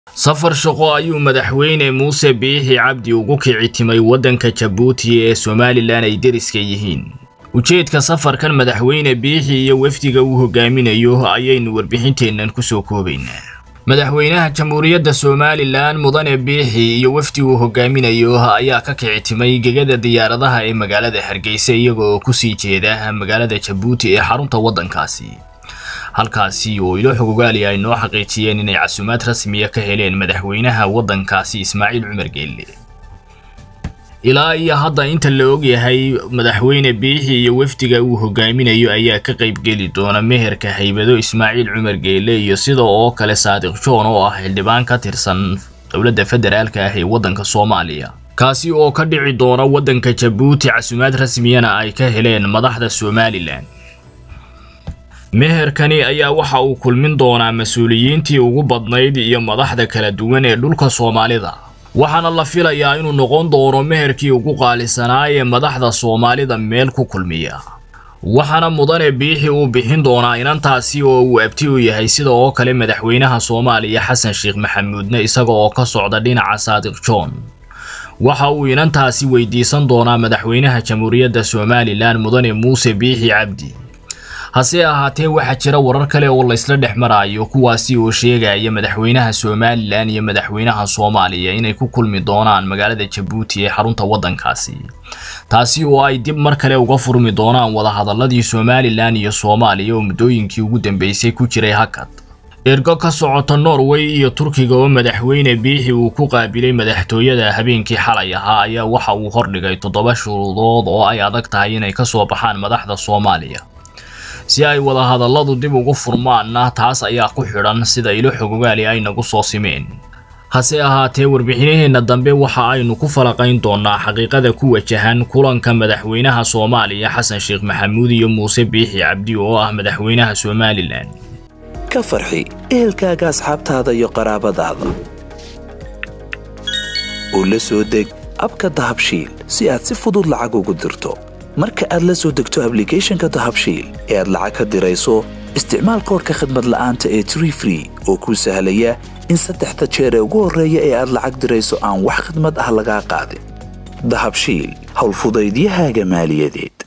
safar shaqo ayuu madaxweyne Muuse Biixi Cabdi ugu kicitimay wadanka Djibouti ee Somaliland ay deriska yihiin ujeedka safarkan madaxweyne Biixi iyo wafdiga uu hogaaminayo ayaynu warbixinteenan ku soo koobaynaa madaxweynaha Jamhuuriyadda Somaliland Mudane Biixi iyo wafdiga uu hogaaminayo ayaa ka kicitimay gegada diyaaradaha ee magaalada Hargeysa iyagoo ku sii jeeda magaalada Djibouti ee xarunta wadankaasi halkaasi oo ilo xogogaali ay noo xaqiijiyeen inay casuumaad rasmi ah ka heleen madaxweynaha wadankaasi Ismaaciil Cumar Geelle ilaa iyo hadda inta la og yahay madaxweyne Biixi iyo wafdiga uu hogaaminayo ayaa ka qayb gali doona meherka haybado Ismaaciil Cumar Geelle iyo sidoo kale Saadiq Joon oo ah xildhibaan ka tirsan dawladda federaalka ah ee wadanka Soomaaliya kaasi oo ka dhici doona wadanka Djibouti casuumaad rasmi ah ay ka heleen madaxda Somaliland meherkani ayaa waxa uu kulmin doonaa mas'uuliyiintii ugu badnayd iyo madaxda kala duwan ee dhulka Soomaalida waxaana la filayaa inuu noqon doono meherkii ugu qaalisanaa ee madaxda Soomaalida meel ku kulmiya waxaana Mudane Biixi uu bixin doonaa inantaasi oo uu abti u yahay sidoo kale madaxweynaha Soomaaliya Xasan Sheekh Maxamuudna isaga oo ka socda dhinaca Saadiq Joon waxa uu inantaasi weydiisan doonaa madaxweynaha Jamhuuriyadda Somaliland Mudane Muuse Biixi Cabdi hase ahaatee waxa jira warar kale oo la isla dhexmarayo kuwaasi oo sheegaya madaxweynaha Somaliland iyo madaxweynaha Soomaaliya inay ku kulmi doonaan magaalada Djibouti ee xarunta wadankaasi taasi oo ay dib mar kale uga furmi doonaan wada hadaladii Somaliland iyo Soomaaliya oo muddooyinkii ugu dambeysay ku jiray hakad ergo ka socota Norway iyo Turkiga oo madaxweyne Biixi uu ku qaabilay madaxtooyada habeenkii xalay ahaa ayaa waxa uu hordhigay 7 shuruudood oo ay adag tahay inay ka soo baxaan madaxda Soomaaliya si ay wada hadalladu dib ugu furmaana taas ayaa ku xidhan sida ilo xogogaali ay nagu soo simeen hase ahaatee warbixinaheena dambe waxa aynu ku falaqayn doonaa xaqiiqada ku wajahan kulanka madaxweynaha Soomaaliya Xasan Sheekh Maxamuud iyo Muuse Biixi Cabdi oo ah madaxweynaha Somaliland ka farxi ehelkaaga asxaabtaada iyo qaraabadaada oo la soo deg abka Dahabshiil si aad si fudud lacag ugu dirto marka aad la soo degto application-ka Dahabshiil ee aad lacag ka dirayso isticmaal koodka khidmad la'aanta ee Tree Free oo ku sahlaya in 3 jeer ugu horeeya ee aad lacag dirayso aan wax khidmad ah laga qaadin Dahabshiil hawl fudaydiyahaaga maaliyadeed